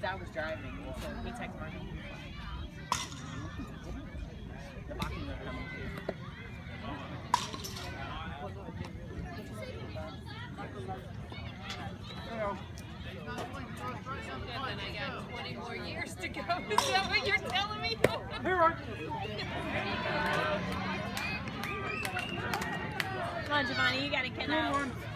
dad was driving, so he texted Mark. The Mockingbird coming too. And I got 20 more years to go. Is that what you're telling me? Come on, Giovanni, you gotta get out.